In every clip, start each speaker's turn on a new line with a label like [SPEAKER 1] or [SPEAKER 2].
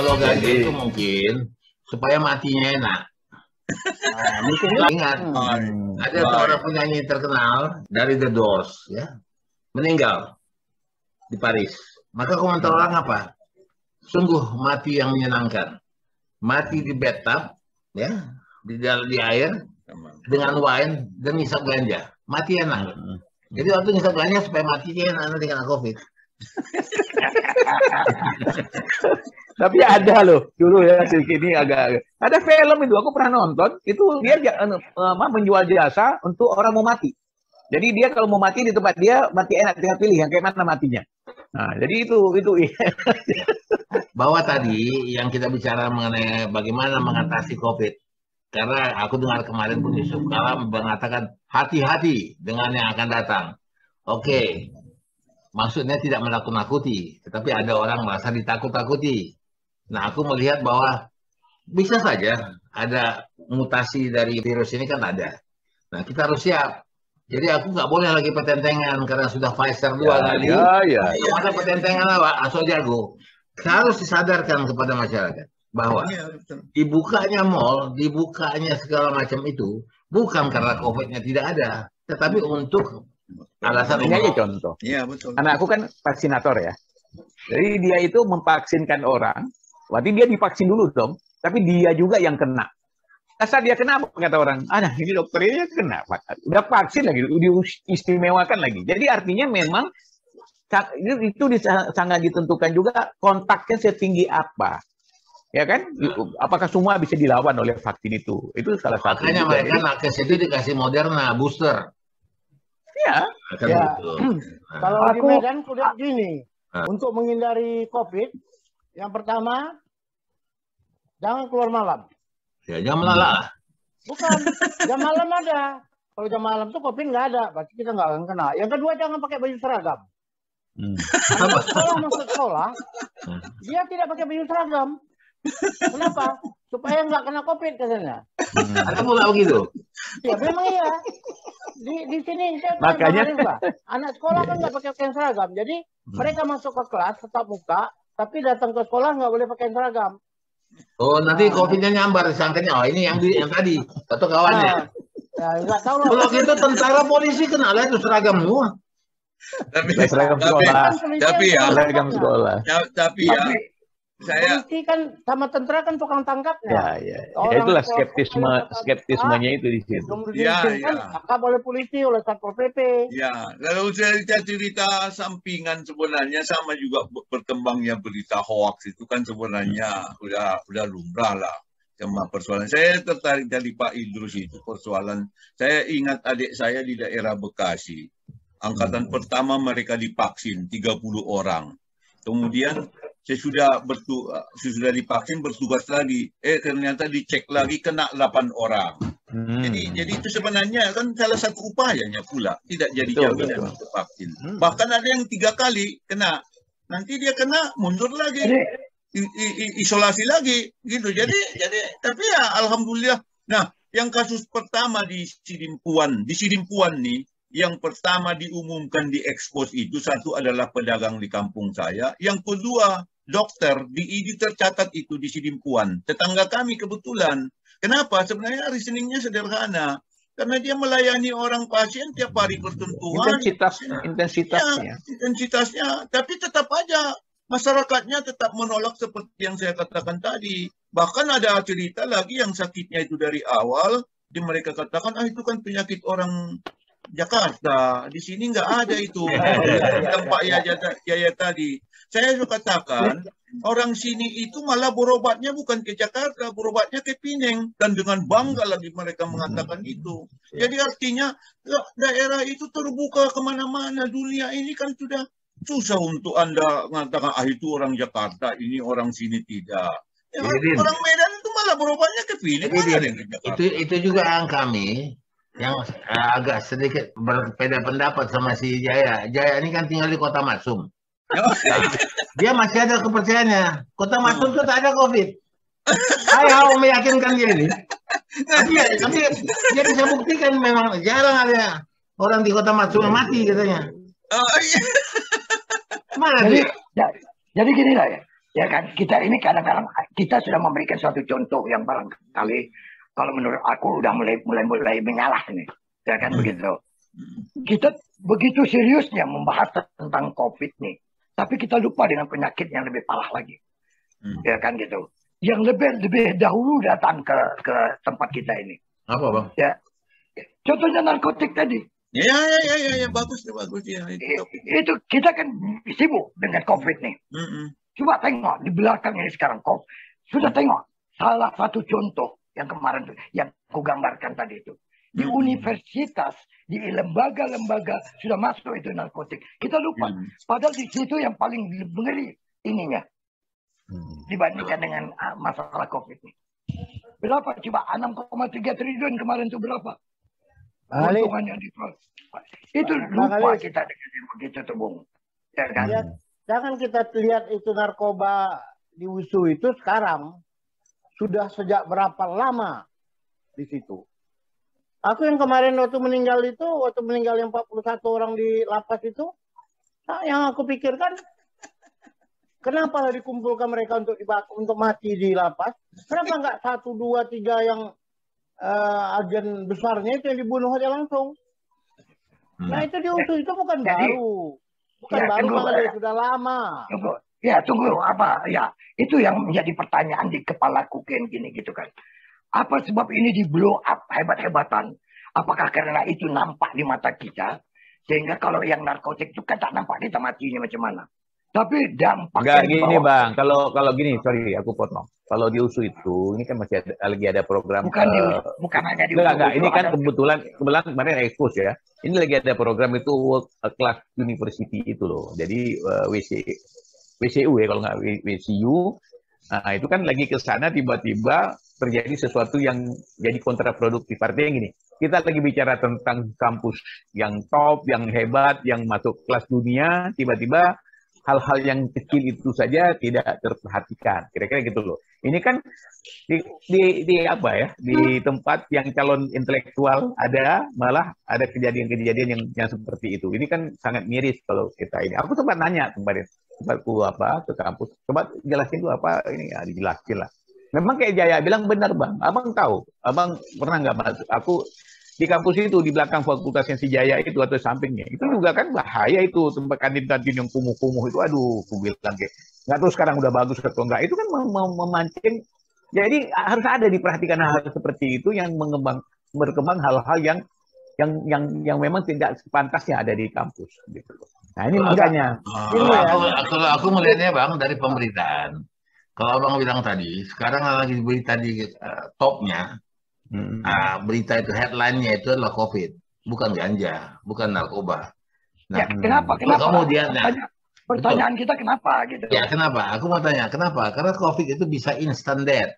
[SPEAKER 1] Kalau ganja itu mungkin supaya matinya enak.
[SPEAKER 2] Nah, mungkin
[SPEAKER 1] Ingat, ada seorang penyanyi terkenal dari The Doors, ya, meninggal di Paris. Maka komentar orang apa? Sungguh mati yang menyenangkan. Mati di bathtub, ya, di air dengan wine dan ngisap ganja. Mati enak. Jadi waktu ngisap ganja supaya mati enak nanti kena COVID.
[SPEAKER 2] Tapi ada loh dulu ya, ini agak ada film itu aku pernah nonton, itu dia menjual jasa untuk orang mau mati. Jadi dia kalau mau mati di tempat dia mati enak, tinggal pilih yang kayak mana matinya. Nah, jadi itu
[SPEAKER 1] bahwa tadi yang kita bicara mengenai bagaimana mengatasi COVID. Karena aku dengar kemarin pun Yusuf Kala mengatakan hati-hati dengan yang akan datang. Oke. Maksudnya tidak menakut-nakuti, tetapi ada orang merasa ditakut-takuti. Nah, aku melihat bahwa bisa saja ada mutasi dari virus ini kan ada. Nah, kita harus siap. Jadi aku nggak boleh lagi petentengan karena sudah Pfizer 2 kali. Ada petentengan apa? Asal jago. Harus disadarkan kepada masyarakat bahwa dibukanya mall, dibukanya segala macam itu bukan karena COVID-nya tidak ada, tetapi untuk alasan
[SPEAKER 2] ini aja contoh. Iya, betul. Karena aku kan vaksinator ya. Jadi dia itu memvaksinkan orang, berarti dia divaksin dulu dong, tapi dia juga yang kena. Asal dia kena, kata orang, ini dokter ini kena, udah vaksin lagi, diistimewakan lagi. Jadi artinya memang itu sangat ditentukan juga kontaknya setinggi apa. Ya kan? Apakah semua bisa dilawan oleh vaksin itu? Itu salah satu.
[SPEAKER 1] Makanya mereka nakes itu dikasih Moderna booster.
[SPEAKER 2] Ya.
[SPEAKER 3] Kalau di Medan kulihat gini, untuk menghindari COVID, yang pertama jangan keluar malam.
[SPEAKER 1] Ya, jam malam.
[SPEAKER 3] Bukan, jam malam ada. Kalau jam malam tuh COVID nggak ada, berarti kita nggak akan kena. Yang kedua jangan pakai baju seragam. Anak sekolah masuk sekolah, dia tidak pakai baju seragam. Kenapa? Supaya nggak kena COVID katanya.
[SPEAKER 1] Ada pula begitu.
[SPEAKER 3] Ya memang iya. Di sini
[SPEAKER 2] makanya
[SPEAKER 3] anak sekolah kan nggak pakai pakaian seragam. Jadi mereka masuk ke kelas tetap muka, tapi datang ke sekolah nggak boleh pakaian seragam.
[SPEAKER 1] Oh, nanti COVID-nya nyambar disangkanya. Oh, ini yang tadi atau kawannya.
[SPEAKER 3] Ya, nggak tahu lah.
[SPEAKER 1] Kalau gitu tentara polisi kenal itu seragam semua.
[SPEAKER 2] Seragam sekolah. Tapi saya
[SPEAKER 3] polisi kan sama tentara kan tukang tangkapnya.
[SPEAKER 2] Ya itulah skeptismenya itu di situ.
[SPEAKER 3] Tangkap oleh polisi, oleh Satpol PP.
[SPEAKER 4] Ya, lalu saya cerita sampingan sebenarnya sama juga berkembangnya berita hoax itu kan sebenarnya udah lumrah lah. Cuma persoalan saya tertarik dari Pak Idrus itu persoalan. Saya ingat adik saya di daerah Bekasi. Angkatan pertama mereka divaksin 30 orang. Kemudian sesudah divaksin bertugas lagi, ternyata dicek lagi kena 8 orang. Jadi itu sebenarnya kan salah satu upayanya pula, tidak jadi jaminan untuk vaksin. Bahkan ada yang 3 kali kena, nanti dia kena mundur lagi, isolasi lagi, gitu. Jadi tapi ya alhamdulillah. Nah, yang kasus pertama di Sidimpuan nih. Yang pertama diumumkan diekspos itu satu adalah pedagang di kampung saya. Yang kedua, dokter di ID tercatat itu di Sidimpuan. Tetangga kami kebetulan. Kenapa? Sebenarnya reasoningnya sederhana. Karena dia melayani orang pasien tiap hari bersentuhan. Intensitasnya. Tapi tetap aja masyarakatnya tetap menolak seperti yang saya katakan tadi. Bahkan ada cerita lagi yang sakitnya itu dari awal. Mereka katakan, itu kan penyakit orang Jakarta, di sini nggak ada itu. Tentang Pak Yaya tadi, saya suka katakan orang sini itu malah berobatnya bukan ke Jakarta, berobatnya ke Pineng, dan dengan bangga lagi mereka mengatakan itu. Jadi artinya daerah itu terbuka kemana-mana. Dunia ini kan sudah susah untuk Anda mengatakan itu orang Jakarta, ini orang sini tidak. Ya, orang Medan itu malah berobatnya ke Pineng.
[SPEAKER 1] Itu juga yang kami yang agak sedikit berbeda pendapat sama si Jaya. Jaya ini kan tinggal di Kota Maksum. Dia masih ada kepercayaannya. Kota Maksum itu tak ada COVID. Saya meyakinkan dia ini. Tapi dia bisa buktikan memang jarang ada orang di Kota Maksum yang mati katanya.
[SPEAKER 5] Mana jadi gini lah ya. Ya kan, kita ini kadang-kadang kita sudah memberikan suatu contoh yang barangkali kalau menurut aku udah mulai mengalah ini, ya kan begitu. Kita begitu seriusnya membahas tentang COVID nih, tapi kita lupa dengan penyakit yang lebih parah lagi, ya kan gitu. Yang lebih dahulu datang ke tempat kita ini.
[SPEAKER 1] Apa bang?
[SPEAKER 5] Ya, contohnya narkotik tadi.
[SPEAKER 4] Ya, bagus ya.
[SPEAKER 5] Itu kita kan sibuk dengan COVID nih. Coba tengok di belakang ini sekarang kok sudah tengok salah satu contoh yang kemarin yang aku gambarkan tadi itu di universitas, di lembaga-lembaga sudah masuk itu narkotik. Kita lupa padahal di situ yang paling mengeri ininya dibandingkan dengan masalah COVID ini. Berapa coba 6,3 triliun kemarin itu berapa? Keuntungannya itu lupa kita dengan yang begitu tuh Bung. Ya kan?
[SPEAKER 3] Ya, jangan kita lihat itu narkoba di WUSU itu sekarang sudah sejak berapa lama di situ. Aku yang kemarin waktu meninggal yang 41 orang di lapas itu, yang aku pikirkan kenapa dikumpulkan mereka untuk mati di lapas? Kenapa nggak 1, 2, 3 yang agen besarnya itu yang dibunuh aja langsung? Nah itu di WUSU itu bukan baru. Bukan ya, baru malah sudah lama.
[SPEAKER 5] Tunggu apa? Ya, itu yang menjadi pertanyaan di kepalaku gini gitu kan. Apa sebab ini di blow up hebat-hebatan? Apakah karena itu nampak di mata kita? Sehingga kalau yang narkotik itu kan tak nampak kita matinya macam mana. Tapi dampaknya...
[SPEAKER 2] Enggak gini Bang, kalau gini, sorry aku potong. Kalau di USU itu, ini kan masih lagi ada program...
[SPEAKER 5] Bukan hanya di USU.
[SPEAKER 2] Enggak, ini kan kebetulan kemarin expose ya. Ini lagi ada program itu World Class University itu loh. Jadi WCU ya, kalau nggak WCU. Nah itu kan lagi ke sana tiba-tiba terjadi sesuatu yang jadi kontraproduktif. Artinya gini, kita lagi bicara tentang kampus yang top, yang hebat, yang masuk kelas dunia, tiba-tiba hal-hal yang kecil itu saja tidak terperhatikan. Kira-kira gitu loh. Ini kan di apa ya? Di tempat yang calon intelektual malah ada kejadian-kejadian yang seperti itu. Ini kan sangat miris kalau kita ini. Aku sempat nanya kemarin, tempatku ke kampus. Coba jelasin dulu apa ini, ya dijelasin lah. Memang kayak Jaya bilang benar Bang. Abang tahu, Abang pernah nggak masuk? Aku di kampus itu, di belakang fakultas yang si Jaya itu atau sampingnya, itu juga kan bahaya itu, tempat kantin-kantin yang kumuh-kumuh itu, aduh, aku bilang kayak, nggak tahu sekarang udah bagus atau enggak, itu kan memancing, jadi harus ada diperhatikan hal seperti itu yang berkembang hal-hal yang memang tidak sepantasnya ada di kampus, gitu. Nah ini makanya.
[SPEAKER 1] Kalau aku melihatnya Bang dari pemberitaan, kalau Abang bilang tadi, sekarang lagi berita di topnya. Berita itu headline-nya itu adalah COVID, bukan ganja, bukan narkoba.
[SPEAKER 5] Nah, ya, kenapa?
[SPEAKER 1] Kemudian,
[SPEAKER 5] pertanyaan kita kenapa gitu?
[SPEAKER 1] Ya kenapa? Aku mau tanya kenapa? Karena COVID itu bisa instant death,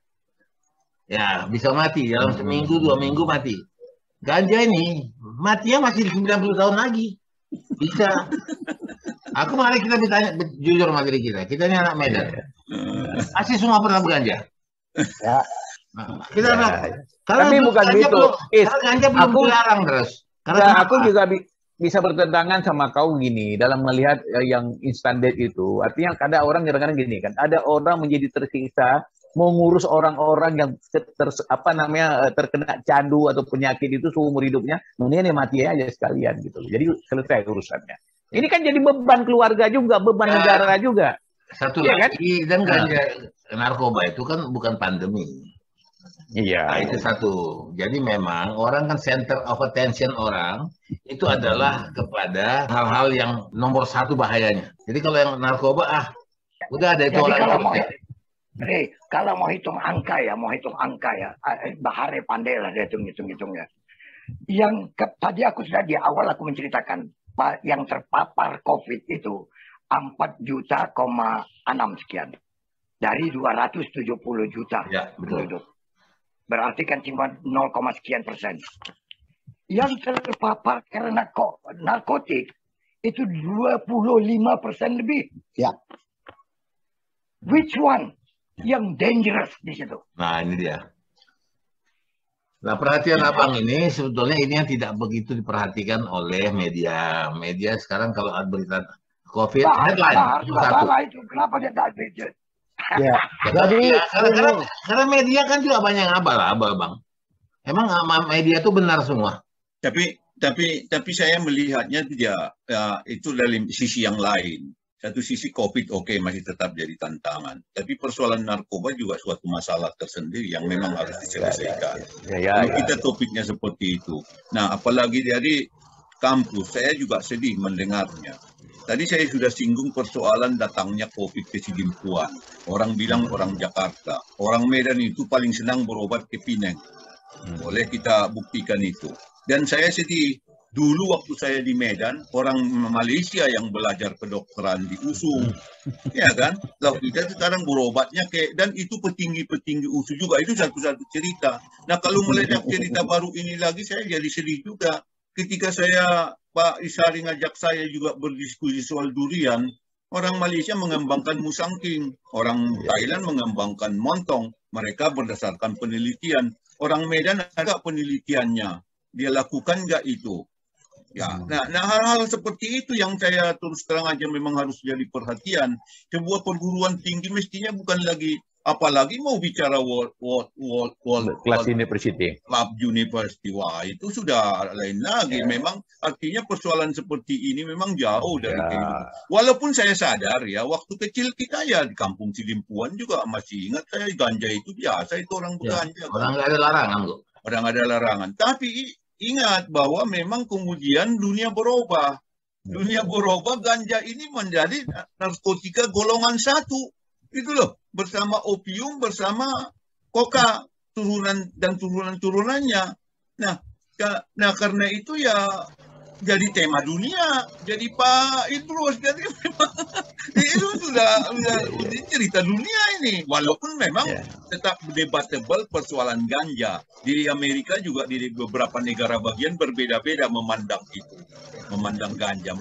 [SPEAKER 1] ya bisa mati dalam seminggu 2 minggu mati. Ganja ini matinya masih 90 tahun lagi, bisa. Aku mari kita bertanya jujur sama diri kita. Kita ini anak Medan, masih semua pernah berganja.
[SPEAKER 5] Ya.
[SPEAKER 1] Kita
[SPEAKER 2] tapi bukan gitu.
[SPEAKER 1] Ganja belum dilarang terus.
[SPEAKER 2] Karena aku juga bisa bertentangan sama kau gini dalam melihat yang instant death itu. Artinya ada orang kadang-kadang gini kan. Ada orang menjadi tersiksa mengurus orang-orang yang terkena candu atau penyakit itu seumur hidupnya. Mendingan mati aja sekalian gitu. Jadi selesai urusannya. Ini kan jadi beban keluarga juga, beban negara juga.
[SPEAKER 1] Satu ya, lagi kan? Dan ganja narkoba itu kan bukan pandemi.
[SPEAKER 2] Iya.
[SPEAKER 1] Nah, itu satu. Jadi memang orang kan center of attention orang itu adalah kepada hal-hal yang nomor 1 bahayanya. Jadi kalau yang narkoba udah ada itu orang.
[SPEAKER 5] Kalau mau hitung angka ya, Bahare pandai lah dia hitung-hitungnya. Yang tadi aku sudah di awal aku menceritakan yang terpapar COVID itu 4,6 sekian dari 270 juta. Ya, betul. Berarti kan cuma 0, sekian %. Yang terpapar karena narkotik itu 25% lebih.
[SPEAKER 1] Ya.
[SPEAKER 5] Which one yang dangerous di situ?
[SPEAKER 1] Nah ini dia. Nah perhatian Abang ini sebetulnya ini yang tidak begitu diperhatikan oleh media. Media sekarang kalau ada berita COVID headline
[SPEAKER 5] salah itu. Kenapa dia tidak update?
[SPEAKER 3] Ya, jadi
[SPEAKER 1] karena media kan juga banyak abal-abal, Bang. Emang media itu benar semua.
[SPEAKER 4] Tapi saya melihatnya itu dari sisi yang lain. Satu sisi COVID masih tetap jadi tantangan. Tapi persoalan narkoba juga suatu masalah tersendiri yang memang harus diselesaikan. Kalau kita topiknya seperti itu. Nah, apalagi dari kampus, saya juga sedih mendengarnya. Tadi saya sudah singgung persoalan datangnya COVID ke Sidimpuan. Orang bilang orang Jakarta. Orang Medan itu paling senang berobat ke Pineng. Boleh kita buktikan itu. Dan saya sedih. Dulu waktu saya di Medan, orang Malaysia yang belajar kedokteran di USU, ya kan? Lalu kita sekarang berobatnya dan itu petinggi-petinggi USU juga, itu satu-satu cerita. Nah kalau meledak cerita baru ini lagi, saya jadi sedih juga. Ketika Pak Isari ngajak saya juga berdiskusi soal durian, orang Malaysia mengembangkan musangking, orang Thailand mengembangkan montong, mereka berdasarkan penelitian. Orang Medan ada penelitiannya, dia lakukan nggak itu? Ya, nah hal-hal seperti itu yang saya terus terang aja memang harus jadi perhatian. Sebuah perguruan tinggi mestinya bukan lagi, apalagi mau bicara world
[SPEAKER 2] class university.
[SPEAKER 4] Club university, wah itu sudah lain lagi. Memang artinya persoalan seperti ini memang jauh dari kehidupan. Walaupun saya sadar ya, waktu kecil kita ya di kampung Sidimpuan juga masih ingat saya ganja itu biasa, itu orang berganja.
[SPEAKER 1] Orang nggak ada larangan kok.
[SPEAKER 4] Orang ada larangan, tapi ingat bahwa memang kemudian dunia berubah. Dunia berubah, ganja ini menjadi narkotika golongan 1. Itu loh, bersama opium, bersama koka, turunan dan turunan-turunannya. Nah, karena itu ya jadi tema dunia, jadi Pak Idrus, jadi memang itu sudah cerita dunia ini. Walaupun memang tetap debatable persoalan ganja. Di Amerika juga di beberapa negara bagian berbeda-beda memandang itu, memandang ganja.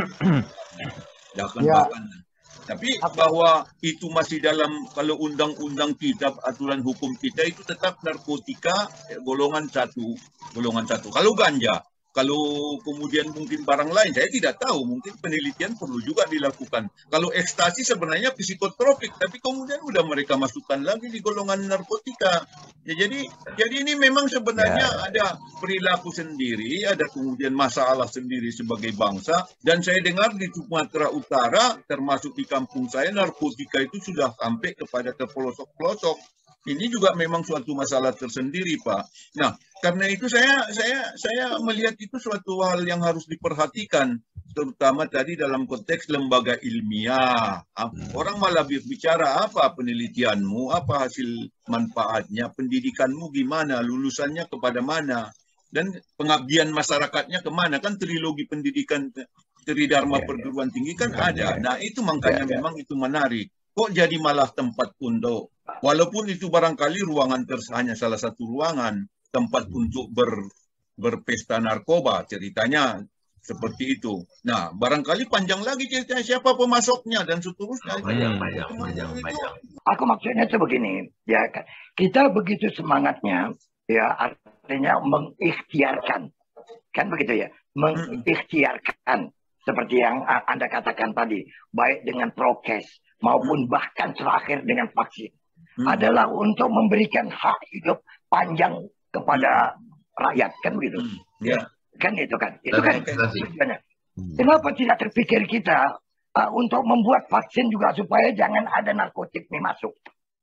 [SPEAKER 4] Tapi bahwa itu masih dalam, kalau undang-undang kita, aturan hukum kita itu tetap narkotika golongan 1. Kalau ganja, kalau kemudian mungkin barang lain, saya tidak tahu. Mungkin penelitian perlu juga dilakukan. Kalau ekstasi sebenarnya psikotropik, tapi kemudian udah mereka masukkan lagi di golongan narkotika. Ya, jadi ini memang sebenarnya ada perilaku sendiri, ada kemudian masalah sendiri sebagai bangsa. Dan saya dengar di Sumatera Utara, termasuk di kampung saya, narkotika itu sudah sampai kepada ke pelosok-pelosok. Ini juga memang suatu masalah tersendiri, Pak. Nah, karena itu saya melihat itu suatu hal yang harus diperhatikan, terutama tadi dalam konteks lembaga ilmiah. Orang malah bicara apa penelitianmu, apa hasil manfaatnya, pendidikanmu gimana, lulusannya kepada mana, dan pengabdian masyarakatnya kemana. Kan trilogi pendidikan Tridharma perguruan tinggi kan ada. Nah, itu makanya memang itu menarik. Kok jadi malah tempat untuk, walaupun itu barangkali ruangan hanya salah satu ruangan, tempat untuk berpesta narkoba, ceritanya seperti itu. Nah, barangkali panjang lagi ceritanya siapa pemasoknya dan seterusnya.
[SPEAKER 1] Panjang.
[SPEAKER 5] Aku maksudnya itu begini, ya kan. Kita begitu semangatnya, ya artinya mengikhtiarkan, kan begitu ya, mengikhtiarkan seperti yang Anda katakan tadi, baik dengan prokes maupun bahkan terakhir dengan vaksin, adalah untuk memberikan hak hidup panjang kepada rakyat, kan begitu? Kan itu kan tujuannya. Kenapa tidak terpikir kita untuk membuat vaksin juga supaya jangan ada narkotik nih masuk?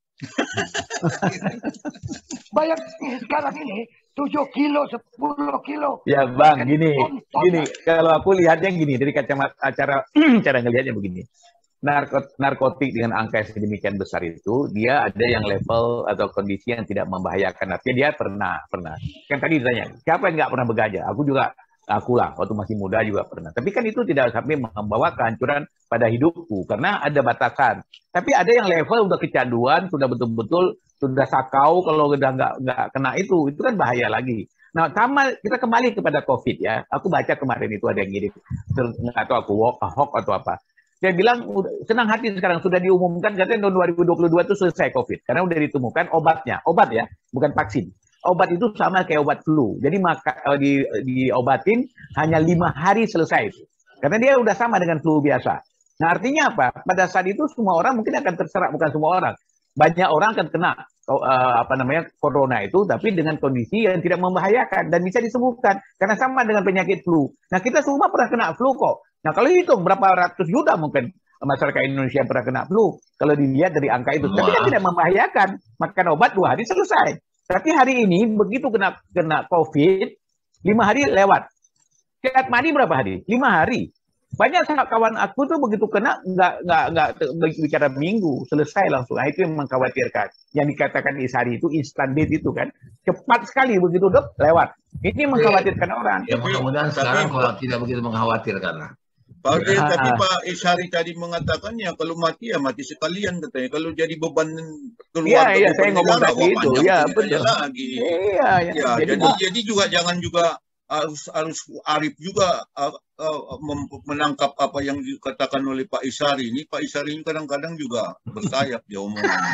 [SPEAKER 5] Bayangin sekarang ini 7 kilo, 10 kilo.
[SPEAKER 2] Ya Bang, gini. Kalau aku lihatnya gini, dari kacamata cara ngelihatnya begini. Narkotik dengan angka yang sedemikian besar itu, dia ada yang level atau kondisi yang tidak membahayakan. Artinya dia pernah. Kan tadi ditanya, siapa yang nggak pernah berganja? Aku lah, waktu masih muda juga pernah. Tapi kan itu tidak sampai membawa kehancuran pada hidupku, karena ada batasan. Tapi ada yang level udah kecanduan, sudah betul-betul, sudah sakau, kalau udah nggak kena itu kan bahaya lagi. Nah, sama kita kembali kepada COVID ya. Aku baca kemarin itu ada yang ngirim, nggak tahu aku hoax atau apa. Saya bilang senang hati sekarang sudah diumumkan katanya tahun 2022 itu selesai COVID karena udah ditemukan obat ya, bukan vaksin. Obat itu sama kayak obat flu. Jadi diobatin hanya 5 hari selesai itu. Karena dia udah sama dengan flu biasa. Nah, artinya apa? Pada saat itu semua orang mungkin akan terserap, bukan semua orang. Banyak orang akan kena corona itu, tapi dengan kondisi yang tidak membahayakan dan bisa disembuhkan. Karena sama dengan penyakit flu. Nah, kita semua pernah kena flu kok. Nah, kalau hitung berapa ratus juta mungkin masyarakat Indonesia yang pernah kena flu. Kalau dilihat dari angka itu. Tapi kan tidak membahayakan. Makan obat 2 hari selesai. Tapi hari ini begitu kena COVID, 5 hari lewat. Kiat mati berapa hari? 5 hari. Banyak kawan aku tuh begitu kena nggak bicara minggu, selesai langsung. Nah, itu yang mengkhawatirkan. Yang dikatakan Isari itu instant death itu kan cepat sekali begitu dok lewat. Ini mengkhawatirkan orang.
[SPEAKER 1] Ya mudah-mudahan sekarang kalau tidak begitu mengkhawatirkan lah.
[SPEAKER 4] Tapi Pak Isari tadi mengatakan ya kalau mati ya mati sekalian katanya. Kalau jadi beban keluarga,
[SPEAKER 2] iya, saya ngomong tadi itu, ya betul.
[SPEAKER 4] Lagi.
[SPEAKER 2] Iya.
[SPEAKER 4] Jadi juga jangan juga harus arif juga menangkap apa yang dikatakan oleh Pak Isari ini. Pak Isari ini kadang-kadang juga bersayap dia omongannya.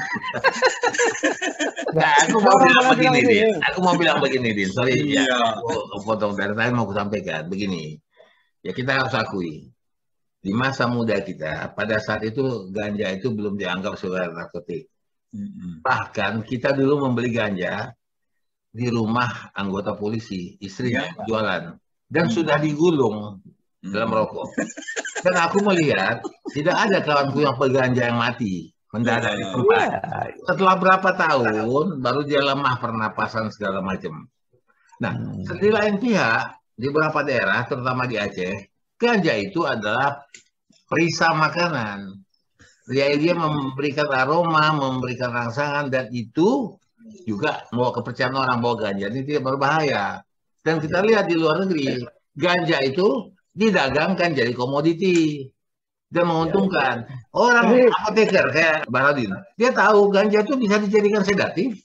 [SPEAKER 1] Nah, aku mau bilang begini, Din. Sorry ya, aku potong dari tadi mau aku sampaikan begini. Ya kita harus akui di masa muda kita pada saat itu ganja itu belum dianggap sebagai narkotik. Bahkan kita dulu membeli ganja di rumah anggota polisi, istrinya jualan dan sudah digulung dalam rokok. Dan aku melihat tidak ada kawanku yang peganja yang mati mendadak di tempat. Setelah berapa tahun baru dia lemah pernapasan segala macam. Nah, di lain pihak di beberapa daerah terutama di Aceh, ganja itu adalah perisai makanan. Dia memberikan aroma, memberikan rangsangan dan itu juga mau kepercayaan orang bahwa ganja ini tidak berbahaya. Dan kita lihat di luar negeri, ganja itu didagangkan jadi komoditi dan menguntungkan. Orang apoteker kayak Baradin, dia tahu ganja itu bisa dijadikan sedatif.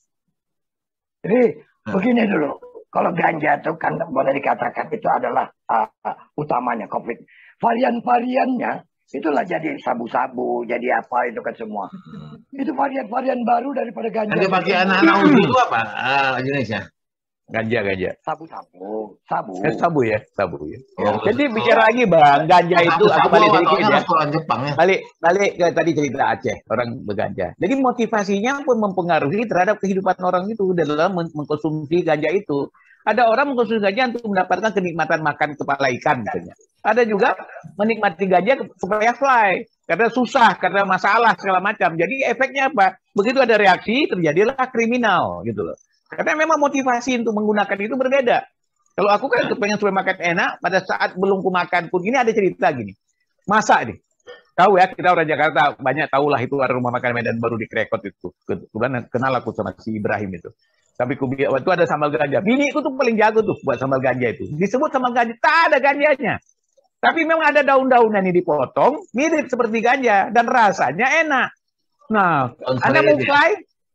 [SPEAKER 5] Jadi begini dulu, kalau ganja itu kan boleh dikatakan itu adalah utamanya COVID. Varian-variannya itulah jadi sabu-sabu, jadi apa itu kan semua. Itu varian-varian baru daripada ganja.
[SPEAKER 1] Ada pakai anak-anak itu apa jenisnya?
[SPEAKER 2] Ganja.
[SPEAKER 5] Sabu.
[SPEAKER 2] Sabu ya. Jadi bicara lagi bang, ganja itu aku balik sedikit ya.
[SPEAKER 1] Jepang, ya.
[SPEAKER 2] Balik ke tadi cerita Aceh, orang berganja. Jadi motivasinya pun mempengaruhi terhadap kehidupan orang itu dalam mengkonsumsi ganja itu. Ada orang mengkonsumsi ganja untuk mendapatkan kenikmatan makan kepala ikan misalnya. Ada juga menikmati ganja supaya fly. Karena susah, karena masalah segala macam. Jadi efeknya apa? Begitu ada reaksi, terjadilah kriminal gitu loh. Karena memang motivasi untuk menggunakan itu berbeda. Kalau aku kan pengen supaya makan enak, pada saat belum kumakan pun ini ada cerita gini. Masak nih. Tahu ya, kita orang Jakarta banyak tahulah itu ada rumah makan Medan baru di Krekot itu. Kebetulan kenal aku sama si Ibrahim itu. Tapi waktu ada sambal ganja. Biniku tuh paling jago tuh buat sambal ganja itu. Disebut sambal ganja, tak ada ganjanya. Tapi memang ada daun-daunan ini dipotong, mirip seperti ganja dan rasanya enak. Nah, Anda mau fly?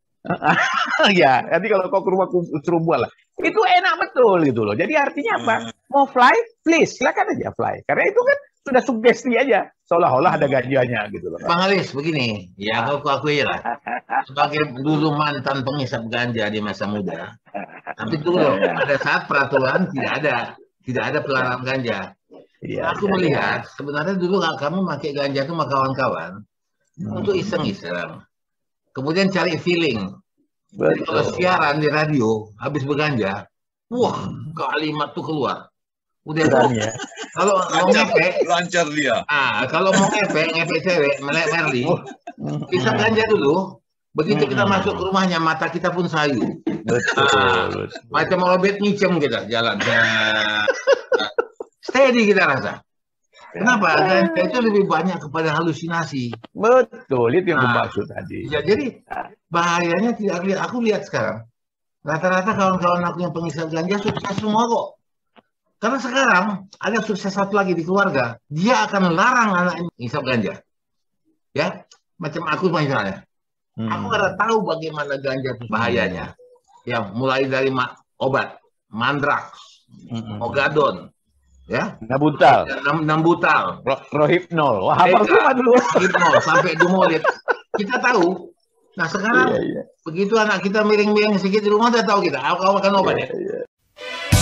[SPEAKER 2] Ya, nanti kalau kau ke rumah suruh buat lah. Itu enak betul gitu loh. Jadi artinya apa? Mau fly, please silakan aja fly. Karena itu kan sudah sugesti aja, seolah-olah ada ganjanya gitu loh.
[SPEAKER 1] Bang Alis, begini, ya aku akui lah. Sebagai dulu mantan pengisap ganja di masa muda, tapi dulu pada saat peraturan tidak ada pelarangan ganja. Aku melihat sebenarnya dulu kamu pakai ganja itu sama kawan-kawan untuk iseng-iseng. Kemudian cari feeling. Jadi kalau siaran di radio habis berganja, wah kalimat tuh keluar. Udah ya. Kalau mau ngepek,
[SPEAKER 4] lancar dia.
[SPEAKER 1] Kalau mau ngepek cewek, Merli, isap ganja dulu. Begitu kita masuk ke rumahnya, mata kita pun sayu. Betul. Macam robot ngicem kita jalan. Steady kita rasa. Kenapa? Ganja itu lebih banyak kepada halusinasi.
[SPEAKER 2] Betul, itu yang dimaksud tadi.
[SPEAKER 1] Ya, jadi bahayanya tidak lihat. Aku lihat sekarang, rata-rata kawan-kawan aku yang pengisap ganja sukses semua kok. Karena sekarang ada sukses satu lagi di keluarga, dia akan larang anaknya mengisap ganja. Ya, macam aku misalnya. Aku ada tahu bagaimana ganja itu bahayanya. Ya, mulai dari obat, mandraks, ogadon, ya, nambutal,
[SPEAKER 2] rohypnol, wah apa semua dulu,
[SPEAKER 1] rohypnol sampai dumolit. Kita tahu. Nah sekarang begitu anak kita miring-miring sedikit di rumah, udah tahu kita. Aku makan obat ya.